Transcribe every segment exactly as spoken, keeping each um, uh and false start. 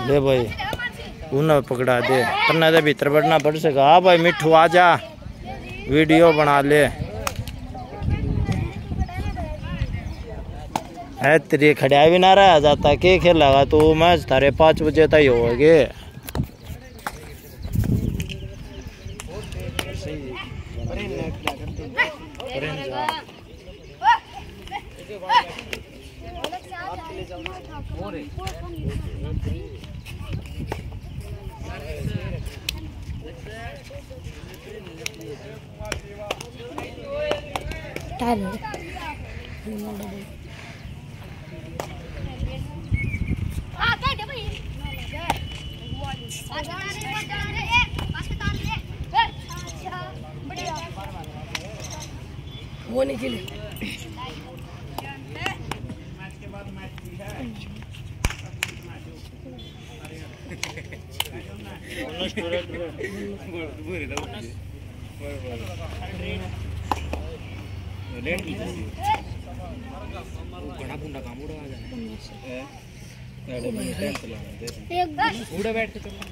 ले भाई उन्हें पकड़ा दे तन्ना दे भीतर बढ़ना पड़ सका। हाँ भाई मिठू आ जा वीडियो बना ले है तेरी खड़ा भी ना रहा जाता के खेलेगा तू मैच थारे पाँच बजे तक होगे। वो नहीं खेले बड़ा बुंडा काम उड़ा आ उड़ा बैठ के चलो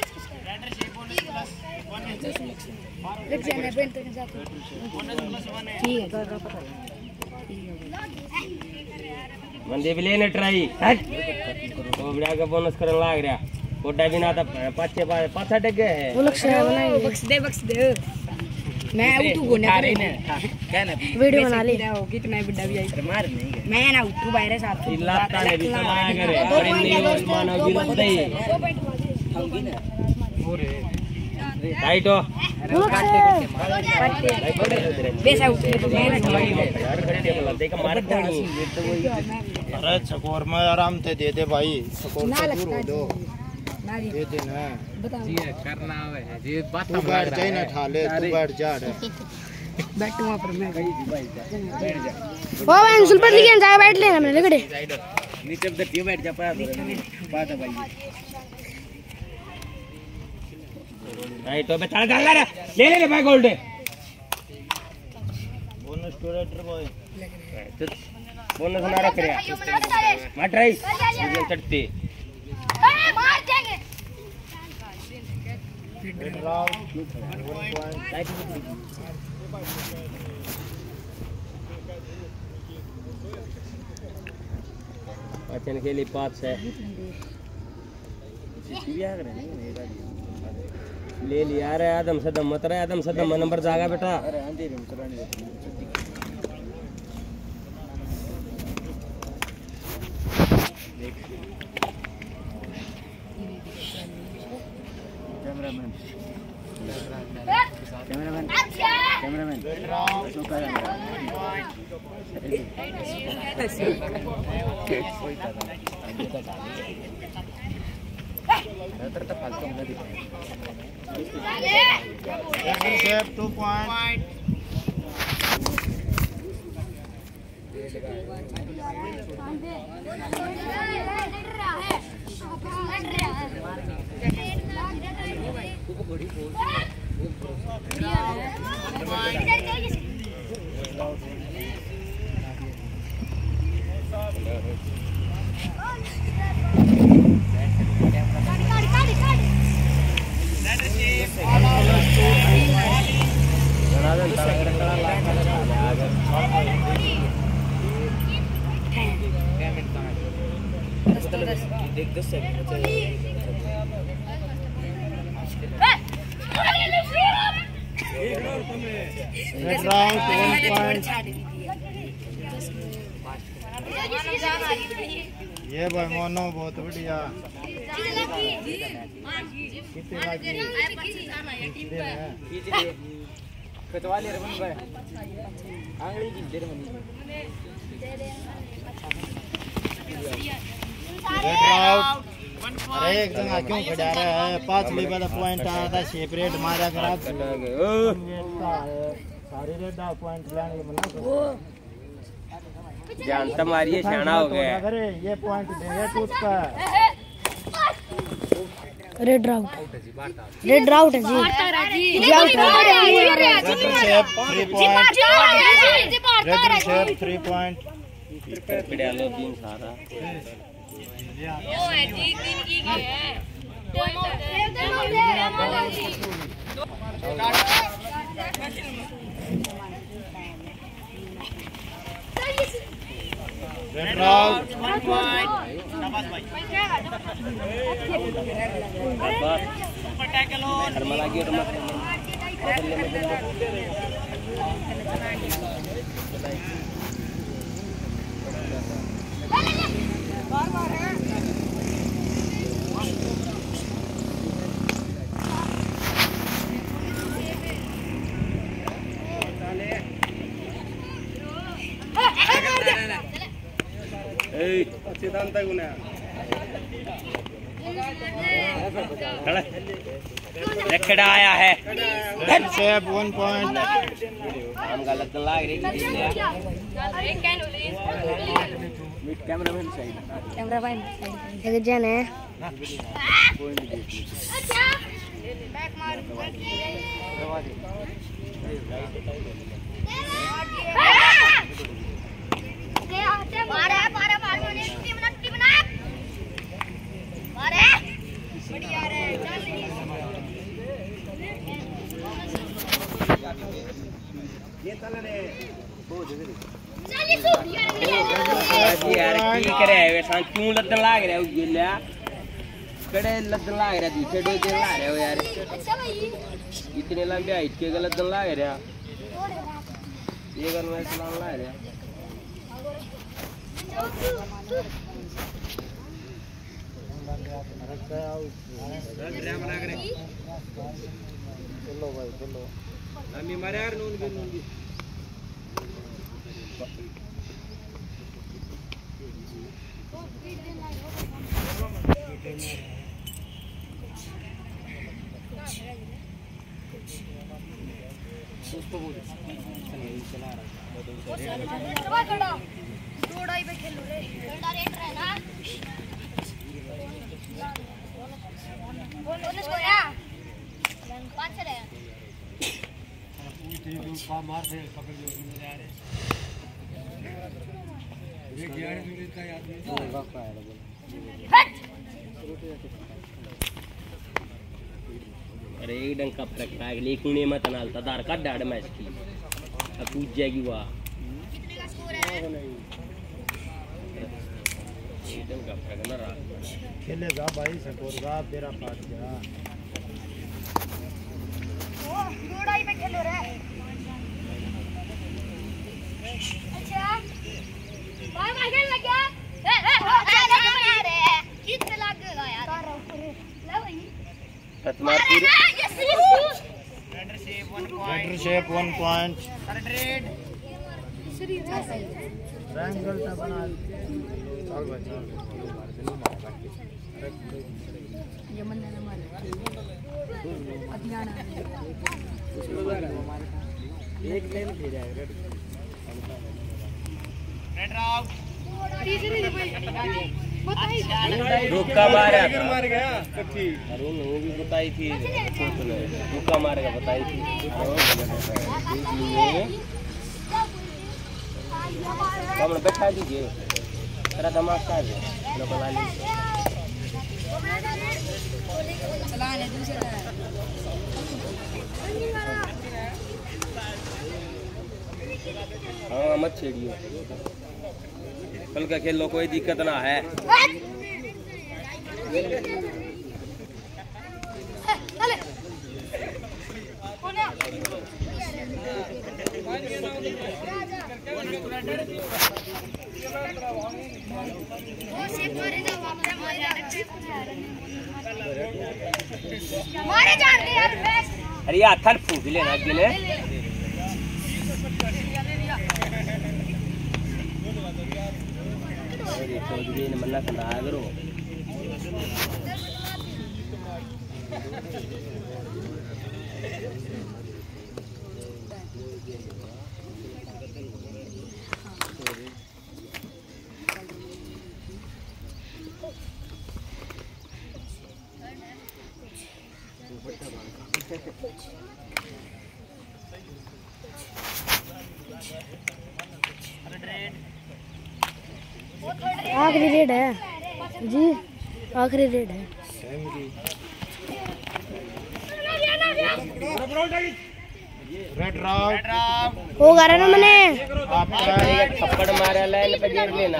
मंदी भी लेने ट्राई तो बड़ा का बोनस करने लाग रहा कोटा भी ना था पाछे पाछा टक गए है वो लोग शेयर बनाएंगे बक्स दे बक्स दे मैं उठू को ना करे क्या ना वीडियो बना ले कितना बड़ा भी आई मार नहीं मैं ना उठू बाहर साथ लाता ने भी समाया करे और इन्हीं मानव भी लगता ही होगी ना पूरे राइट हो बेसा उठे तो मैं ना यार घंटे बोला देखा मार कोनी अरे चकोर में आराम से दे दे भाई चकोर से दूर हो दो दे दे ना जी करना है जी बात तू बैठ जाए ना ठा ले तू बैठ जा रे बैठ वहां पर मैं गई भाई बैठ जा ओ भाई अंशुल पर लेके जा बैठ लेना मैंने लगड़े नीचे बैठ बैठ जा पा बात है भाई राइट हो बता डाल ले ले ले भाई gold bonus student boy bonus ना रख रहा मत ट्राई चढ़ती मार देंगे बच्चन के लिए पाँच है ले लिया रे आदम सदम मत रहे आदम सदम नंबर जागा बेटा cameraman cameraman cameraman two point देख दस सेकंड ये भाई मोनो बहुत बढ़िया कटवा ले रमन भाई आंगली की देर मनी अरे एक जगह क्यों खड़ा रहा है पांच लेवल पॉइंट आया था सेपरेट मारा करा सारे रेड पॉइंट लाने मना जान तुम्हारी शाना हो गया अरे ये पॉइंट देंगे तो उसका रेड आउट रेड आउट है जी जी out red shape three point red shape three point पिड़ा लो तीन सारा वो है जी तीन की है दे दे रेड आउट शर्मा लगी खड़ा आया है वन पॉइंट हम गलत लाग रही कैमरा मैन सही कैमरा मैन एक जन है अच्छा बैक मार मारे मारे मारे टीम ना टीम ना मारे बढ़िया रे चल ये चल रे बहुत जल्दी चल सो यार की करे वे सान क्यों लदन लाग रहा है गिल्या कड़े लदन लाग रहा दूसरे डो दे ला रहे हो यार अच्छा भाई इतने लंबे हाइट के गलत दन लाग रहा ये गन में सलाम ला रहा चलो भाई चलो आम्ही मारे यार नून भी नून भी उसको बोल चला चला खड़ा दौड़ाई पे खेलो रे खड़ा रेट रहना बोल बोल सोया पांच चले पा मार दे पकड़ लो मेरे आ रहे ये ग्यारह मिनट का याद नहीं अरे एक डंग का फरक है अगले कुने मत नालता दार का डाड़ मैच की अब पूछ जाएगी वाह कितने का स्कोर है एक डंग का फरक ना रहा खेलेगा भाई सकोरगा तेरा पास गया ओ दौड़ाई पे खेलो रे अच्छा बाय बाय खेल लग गया ए ए अरे कितने लग गया यार तारा ऊपर ले भाई खत्म पूरी better shape one point triangle टा बना चल भाई ये मंदा ना मार अतियाना एक लेन खेल रहा है रेड रेड आउट तीसरी भाई रुका मारा था मार गया कच्ची अरुण वो भी बताई थी रुका मारेगा बताई थी हम बैठा दीजिए तेरा दिमाग का है ना बना लीजिए चला ले दूसरा हाँ मत छेड़िए कल का खेल लो कोई दिक्कत ना है मारे जान दे यार अरे यार थर फूक लेना गिले अरे चौधरी ने मन्ना करना करो आखिरी रेड है जी, आखिरी रेड है। रेड राउट हो गया ना मैंने थप्पड़ मारा लाइन पे गिर लेना।